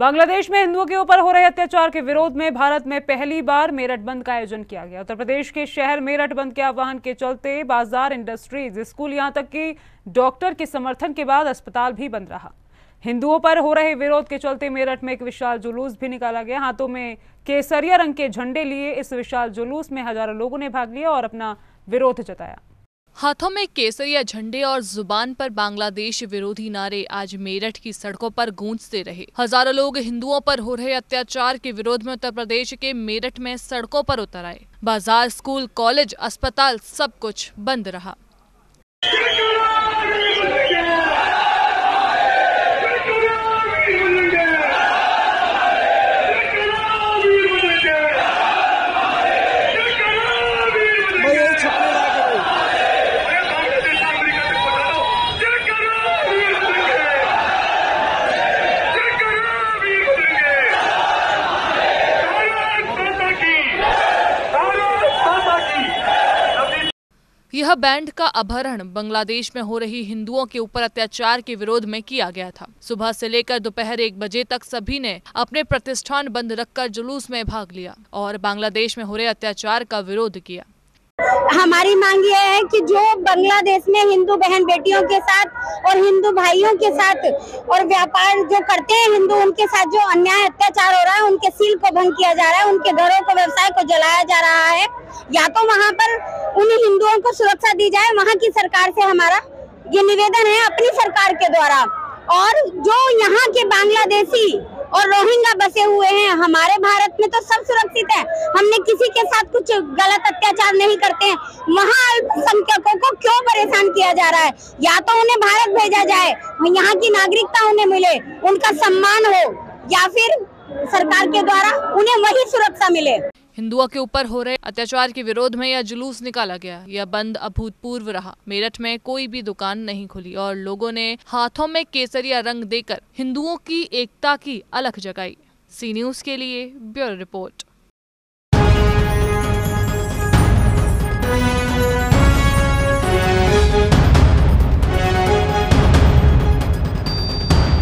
बांग्लादेश में हिंदुओं के ऊपर हो रहे अत्याचार के विरोध में भारत में पहली बार मेरठ बंद का आयोजन किया गया। उत्तर प्रदेश के शहर मेरठ बंद के आह्वान के चलते बाजार, इंडस्ट्रीज, स्कूल, यहां तक कि डॉक्टर के समर्थन के बाद अस्पताल भी बंद रहा। हिंदुओं पर हो रहे विरोध के चलते मेरठ में एक विशाल जुलूस भी निकाला गया। हाथों में केसरिया रंग के झंडे लिए इस विशाल जुलूस में हजारों लोगों ने भाग लिया और अपना विरोध जताया। हाथों में केसरिया झंडे और जुबान पर बांग्लादेश विरोधी नारे आज मेरठ की सड़कों पर गूंजते रहे। हजारों लोग हिंदुओं पर हो रहे अत्याचार के विरोध में उत्तर प्रदेश के मेरठ में सड़कों पर उतर आए। बाजार, स्कूल, कॉलेज, अस्पताल सब कुछ बंद रहा। यह बैंड का अपहरण बांग्लादेश में हो रही हिंदुओं के ऊपर अत्याचार के विरोध में किया गया था। सुबह से लेकर दोपहर 1 बजे तक सभी ने अपने प्रतिष्ठान बंद रखकर जुलूस में भाग लिया और बांग्लादेश में हो रहे अत्याचार का विरोध किया। हमारी मांग यह है कि जो बांग्लादेश में हिंदू बहन बेटियों के साथ और हिंदू भाइयों के साथ और व्यापार जो करते हैं हिंदू, उनके साथ जो अन्याय अत्याचार हो रहा है, उनके सील को भंग किया जा रहा है, उनके घरों को, व्यवसाय को जलाया जा रहा है, या तो वहाँ पर उन हिंदुओं को सुरक्षा दी जाए। वहाँ की सरकार से हमारा ये निवेदन है, अपनी सरकार के द्वारा। और जो यहाँ के बांग्लादेशी और रोहिंग्या बसे हुए हैं, हमारे भारत में तो सब सुरक्षित है, हमने किसी के साथ कुछ गलत अत्याचार नहीं करते हैं। वहाँ अल्पसंख्यकों को क्यों परेशान किया जा रहा है? या तो उन्हें भारत भेजा जाए, यहाँ की नागरिकता उन्हें मिले, उनका सम्मान हो, या फिर सरकार के द्वारा उन्हें वही सुरक्षा मिले। हिंदुओं के ऊपर हो रहे अत्याचार के विरोध में यह जुलूस निकाला गया। यह बंद अभूतपूर्व रहा। मेरठ में कोई भी दुकान नहीं खुली और लोगों ने हाथों में केसरिया रंग देकर हिंदुओं की एकता की अलख जगाई। सी न्यूज़ के लिए ब्यूरो रिपोर्ट।